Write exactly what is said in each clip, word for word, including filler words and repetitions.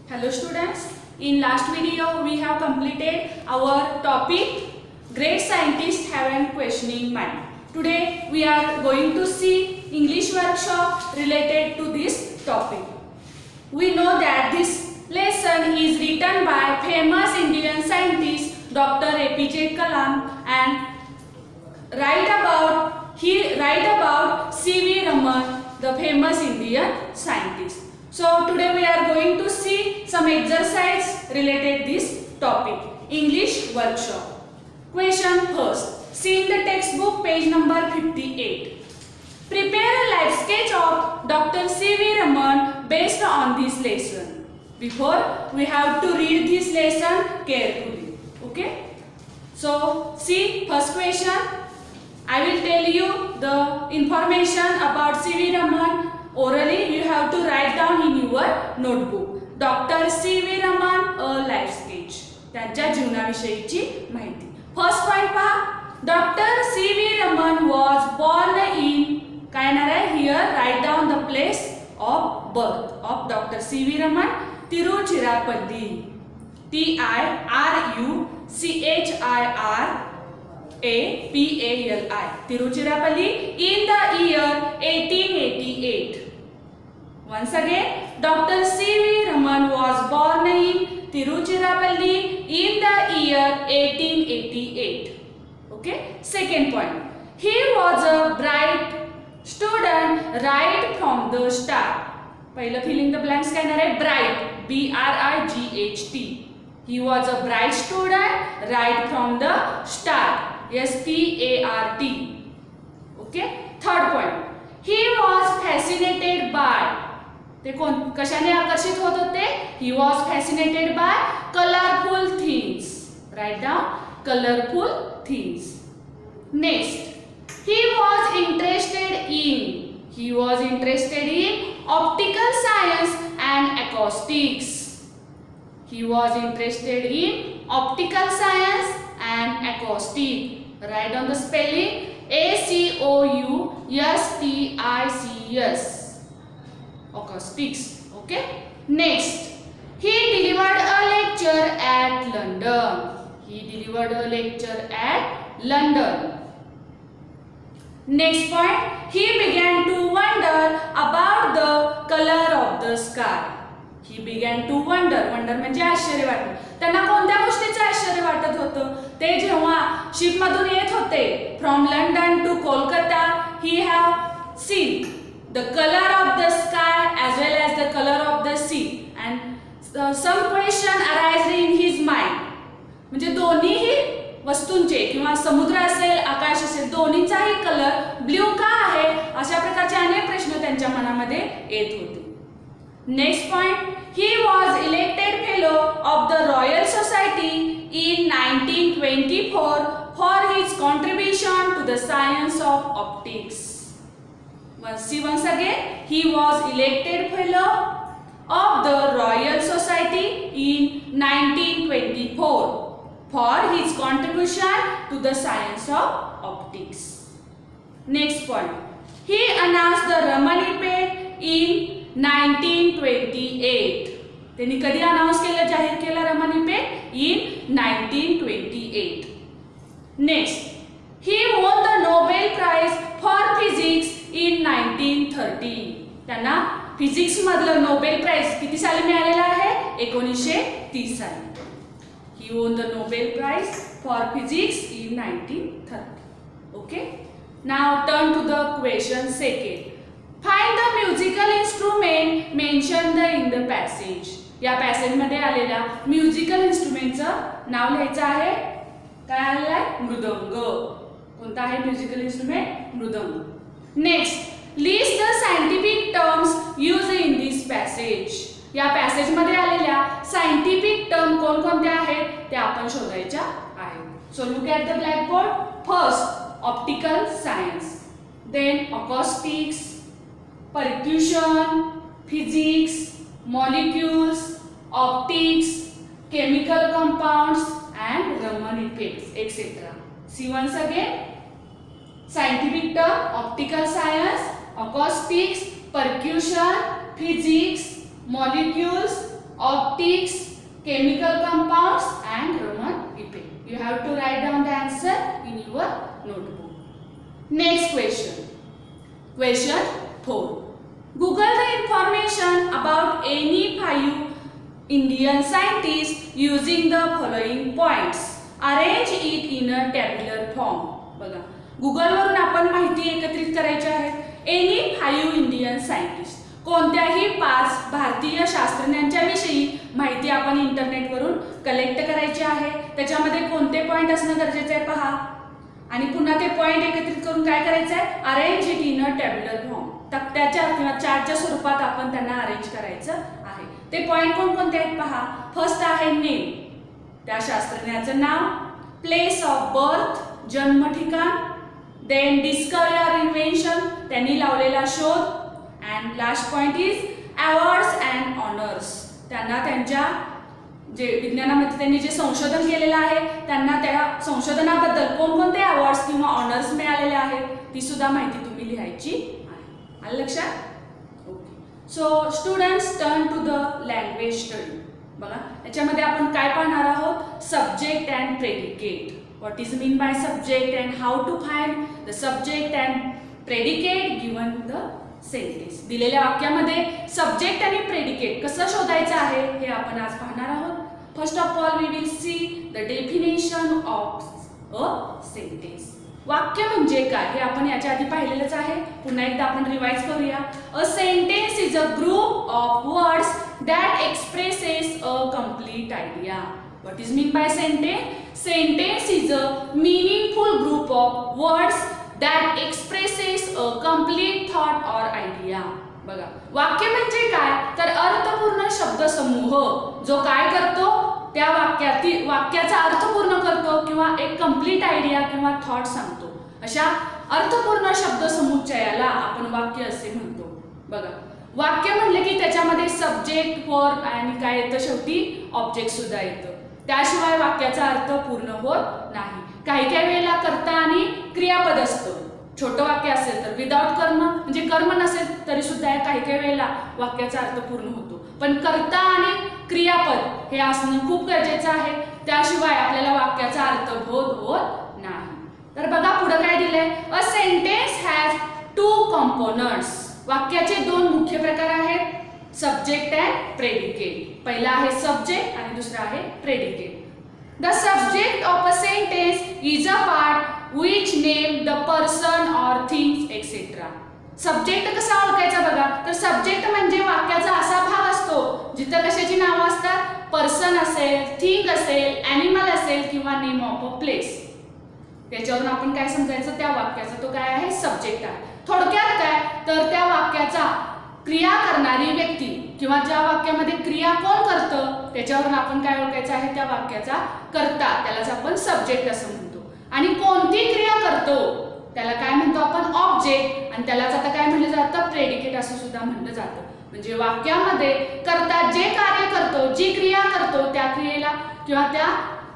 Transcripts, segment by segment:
Hello students, in last video we have completed our topic Great Scientists Have an Questioning Mind. Today we are going to see English workshop related to this topic. We know that this lesson is written by famous Indian scientist Doctor A P J Kalam and write about he write about C V Raman, the famous Indian scientist. So today we are going to see some exercise related this topic. English workshop. Question first. See in the textbook page number fifty-eight. Prepare a life sketch of Doctor C V Raman based on this lesson. Before we have to read this lesson carefully. Okay. So see first question. I will tell you the information about C V Raman. Orally, you have to write down in your notebook. Doctor C V Raman, a life sketch. त्यांच्या जीवनाविषयीची माहिती. First point पहा. Doctor C V Raman was born in. काय येणार आहे? Here write down the place of birth of Doctor C V Raman. Tiruchirappalli. T I R U C H I R A P A L I. Tiruchirappalli in the year eighteen eighty-eight. Once again, Doctor C V Raman was born in Tiruchirappalli in the year eighteen eighty-eight. Okay. Second point. He was a bright student right from the start. पहिलं fill in the blanks काय येणार आहे? Bright. B R I G H T. He was a bright student right from the start. S T A R T. Okay. Third point. He was fascinated by. ते कोण कशाने आकर्षित होत होते? He was fascinated by colorful things. Write down colorful things. Next. He was interested in. He was interested in optical science and acoustics. He was interested in optical science and acoustic. Write down the spelling A C O U S T I C S. Acoustics. Okay. Next, he delivered a lecture at London. He delivered a lecture at London. Next point, he began to wonder about the color of the sky. He began to wonder. Wonder म्हणजे आश्चर्य वाटणं. त्यांना कोणत्या गोष्टीचे आश्चर्य वाटत होतं? ते जेव्हा शिप मधून येत होते from London to Kolkata, he have seen the color of the sky as well as the color of the sea, and uh, some question arise in his mind. म्हणजे दोन्हीही वस्तूंचे किंवा समुद्र असेल आकाश असेल दोन्हीचाही कलर ब्ल्यू का आहे अशा प्रकारचे अनेक प्रश्न त्यांच्या मनामध्ये येत होते. Next point, he was elected fellow of the Royal Society in nineteen twenty-four for his contribution to the science of optics. See once again, he was elected fellow of the Royal Society in nineteen twenty-four for his contribution to the science of optics. Next point, he announced the Raman effect in nineteen twenty-eight. त्यांनी कधी announce केलं जाहीर केलं Raman effect in nineteen twenty-eight. Next, he won the Nobel Prize for Physics in nineteen thirty. त्यांना physics मधलं Nobel prize किती साली मिळालेलं आहे? एकोणीसशे तीस साली. He won the Nobel Prize for Physics in nineteen thirty. Okay. Now turn to the question second. Find the musical instrument mentioned in the passage. या पॅसेज मध्ये आलेल्या म्युझिकल इन्स्ट्रुमेंटचं नाव लिहायचं आहे. काय आलेलं आहे? मृदंग. कोणता आहे म्युझिकल इन्स्ट्रुमेंट? मृदंग. Next, list the scientific terms use in this passage. या पॅसेज मध्ये आलेल्या सायंटिफिक टर्म कोणकोणत्या आहेत त्या आपण शोधायच्या आहेत. So look at the blackboard. First, optical science, then acoustics, percussion, physics, molecules, optics, chemical compounds and Raman effects, et cetera. See once again. Scientific term: optical science, acoustics, percussion, physics, molecules, optics, chemical compounds and Roman epic. You have to write down the answer in your notebook. Next question. Question four. Google the information about any five Indian scientists using the following points. Arrange it in a tabular form. बघा, Google वरून आपण माहिती एकत्रित करायची आहे. Any five Indian scientist, कोणत्याही पाच भारतीय शास्त्रज्ञांच्या विषयी माहिती आपण इंटरनेटवरून कलेक्ट करायची आहे. त्याच्यामध्ये कोणते पॉइंट असणं गरजेचं आहे पहा. आणि पुन्हा ते पॉइंट एकत्रित करून काय करायचं आहे, arrange it in a tabular form. तक्त्याच्या किंवा चार्टच्या स्वरूपात आपण त्यांना अरेंज करायचं आहे. ते पॉइंट कोणकोणते आहेत पहा. फर्स्ट आहे नेम, त्या शास्त्रज्ञाचं नाव. प्लेस ऑफ बर्थ, जन्म ठिकाण. देन डिस्कवरी ऑर इन्व्हेन्शन, त्यांनी लावलेला शोध. And last point is awards and honours, त्यांना त्यांच्या जे विज्ञानामध्ये त्यांनी जे संशोधन केलेलं आहे त्यांना त्या संशोधनाबद्दल कोणकोणते अवॉर्ड्स किंवा ऑनर्स मिळालेले आहेत ती सुद्धा माहिती तुम्ही लिहायची आहे. आलं लक्षात? Okay. So students, turn to the language study. बघा, याच्यामध्ये आपण काय पाहणार आहोत, subject and predicate. What is mean by subject and how to find the subject and predicate given the sentence. दिलेल्या वाक्यामध्ये सब्जेक्ट आणि प्रेडिकेट कसं शोधायचं आहे हे आपण आज पाहणार आहोत. First of all we will see the definition of a sentence. वाक्य म्हणजे काय हे आपण याच्या आधी पाहिलेलंच आहे. पुन्हा एकदा आपण रिवाइज करूया. A sentence is a group of words that expresses a complete idea. What is mean by sentence? Sentence is a meaningful group of words that expresses a complete thought or idea. बघा, वाक्य म्हणजे काय तर अर्थपूर्ण शब्दसमूह जो काय करतो, त्या वाक्यातील वाक्याचा अर्थ पूर्ण करतो किंवा एक कंप्लीट आयडिया किंवा थॉट सांगतो. अशा अर्थपूर्ण शब्दसमुच्चयाला आपण वाक्य असे म्हणतो. बघा, वाक्य म्हणले की त्याच्यामध्ये सब्जेक्ट, वर्ब आणि काय येतं शेवटी ऑब्जेक्ट सुद्धा येतं. त्याशिवाय वाक्याचा अर्थ पूर्ण होत नाही. काही काही वेळेला कर्ता आणि क्रियापद असतं. छोटं वाक्य असेल तर विदाउट कर्म म्हणजे कर्म नसेल तरी सुद्धा काही काही वेळेला वाक्याचा अर्थ पूर्ण होतो. पण कर्ता आणि क्रियापद हे असणं खूप गरजेचं आहे. त्याशिवाय आपल्याला वाक्याचा अर्थ बोध होत नाही. तर बघा पुढे काय दिलंय, a sentence has two components. वाक्याचे दोन मुख्य प्रकार आहेत, सब्जेक्ट अँड प्रेडिकेट. पहिला आहे सब्जेक्ट आणि दुसरा आहे predicate. The subject of a sentence is a part which name the person or things et cetera. Subject कसा ओळखायचा बघा, तर सब्जेक्ट म्हणजे वाक्याचा असा भाग असतो जिथं कशाची नावं असतात, पर्सन असेल, थिंग असेल, ॲनिमल असेल किंवा नेम ऑफ अ प्लेस. त्याच्यावरून आपण काय समजायचं, त्या वाक्याचा तो काय आहे, सब्जेक्ट आहे. थोडक्यात काय तर त्या वाक्याचा क्रिया करणारी व्यक्ती किंवा ज्या वाक्यामध्ये क्रिया कोण करतं त्याच्यावरून आपण काय ओळखायचं आहे, त्या वाक्याचा कर्ता, त्यालाच आपण सब्जेक्ट असं म्हणतो. आणि कोणती क्रिया करतो त्याला काय म्हणतो आपण, ऑब्जेक्ट. आणि त्यालाच आता काय म्हणलं जातं, प्रेडिकेट असं सुद्धा म्हणलं जातं. म्हणजे वाक्यामध्ये कर्ता जे कार्य करतो, जी क्रिया करतो त्या क्रियेला किंवा त्या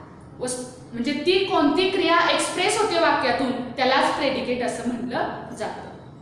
म्हणजे ती कोणती क्रिया एक्सप्रेस होते वाक्यातून त्यालाच प्रेडिकेट असं म्हणलं जातं.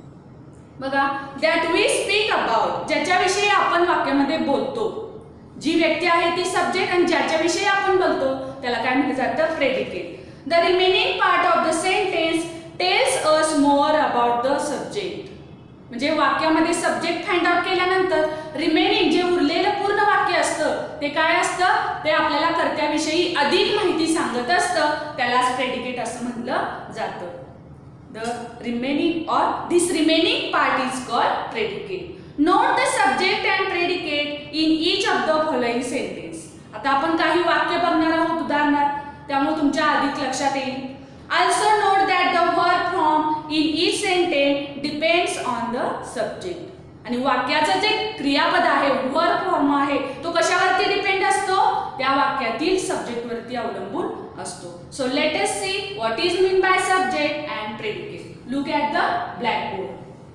बघा, दॅट वी स्पीक अबाउट, ज्याच्याविषयी आपण वाक्यामध्ये बोलतो, जी व्यक्ती आहे ती सब्जेक्ट आणि ज्याच्याविषयी आपण बोलतो त्याला काय म्हटलं जातं, predicate. The remaining part of the sentence tells us more about the subject. म्हणजे वाक्यामध्ये सब्जेक्ट फाइंड आउट केल्यानंतर रिमेनिंग जे उरलेलं पूर्ण वाक्य असतं ते काय असतं, ते आपल्याला कर्त्याविषयी अधिक माहिती सांगत असतं, त्यालाच प्रेडिकेट असं म्हटलं जातं. The remaining or this remaining part is called predicate. Note the subject and predicate in each of the following sentence. आता आपण काही वाक्य बघणार आहोत उदाहरणार्थ, त्यामुळे तुमच्या अधिक लक्षात येईल. Also note that the verb form in each sentence depends on the subject. आणि वाक्याचं जे क्रियापद आहे, वर्ब फॉर्म आहे, तो कशावरती डिपेंड असतो, त्या वाक्यातील सब्जेक्ट वरती अवलंबून असतो. So let us see what is mean by subject and predicate. Look at the blackboard.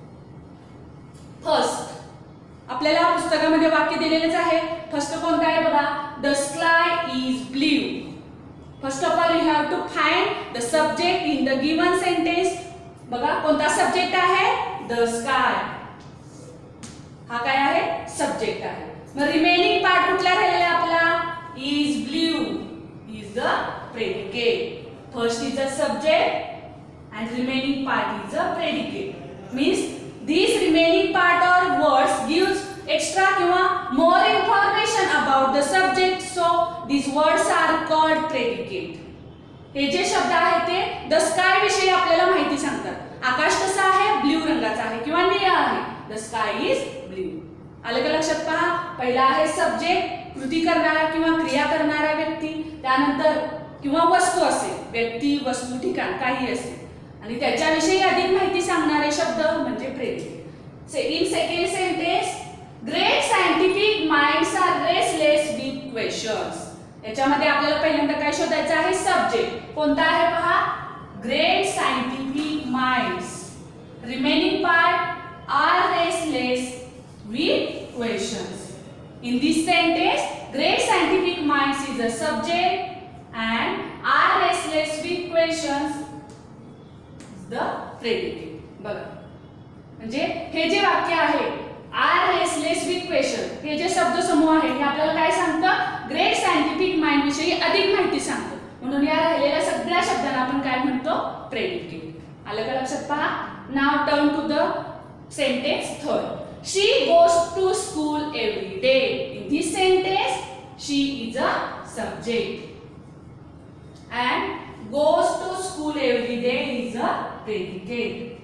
First आपल्याला पुस्तकामध्ये वाक्य दिलेलेच आहे. फर्स्ट कोणतं आहे बघा, the sky is blue. First of all you have to find the subject in the given sentence. बघा कोणता सब्जेक्ट आहे, द स्काय. हा काय आहे, सब्जेक्ट आहे. मग रिमेनिंग पार्ट कुठला राहिलेला आपला is blue is the predicate. First is the subject and remaining part is a predicate. Means these remaining part or words gives extra किंवा more information about the subject, so these words are called predicate. हे जे शब्द आहेत ते the sky विषयी आपल्याला माहिती सांगतात. आकाश कसं आहे ब्ल्यू रंगाचा आहे किंवा निळा आहे. the sky is blue. आलं का लक्षात? पहा, पहिला आहे सब्जेक्ट कृती करणारा किंवा क्रिया करणारा व्यक्ती, त्यानंतर किंवा वस्तू असेल, व्यक्ती वस्तू ठिकाण काही असेल आणि त्याच्याविषयी अधिक माहिती सांगणारे शब्द म्हणजे predicate. Say in second sentence great scientific minds are restless with questions. याच्यामध्ये आपल्याला पहिल्यांदा काय शोधायचं आहे सब्जेक्ट कोणता आहे पहा great scientific minds. Remaining part are restless with questions. In this sentence great scientific minds is a subject and are restless with questions the predicate. बघा म्हणजे हे जे वाक्य आहे आर रेस्टलेस विथ क्वेश्चन, हे जे शब्द समूह आहे हे आपल्याला काय सांगतं ग्रेट सायंटिफिक माइंड विषयी अधिक माहिती सांगतं. म्हणून या राहिलेल्या सगळ्या शब्दांना आपण काय म्हणतो प्रेडिकेट. आलं का लक्षात? पहा, now turn to the sentence third. She goes to school every day. In this sentence she is a subject and goes to school every day is a predicate.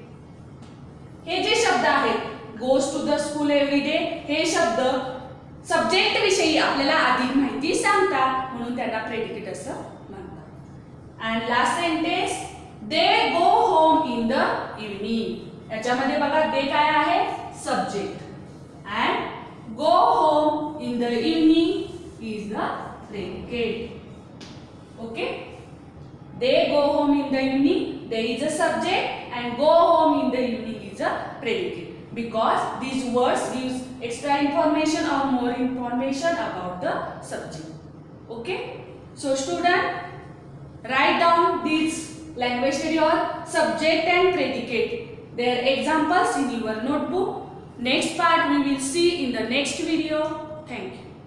हे जे शब्द आहेत goes to the school every day हे शब्द subject विषयी आपल्याला अधिक माहिती सांगतात म्हणून त्यांना प्रेडिकेट असं म्हणतात. and last sentence they go home in the evening. याच्यामध्ये बघा they काय आहे subject and go home in the evening is the predicate. Okay, they go home in the evening, there is a subject and go home in the evening is a predicate because these words gives extra information or more information about the subject. Okay, so student write down these language theory or subject and predicate, their examples in your notebook. Next part we will see in the next video. Thank you.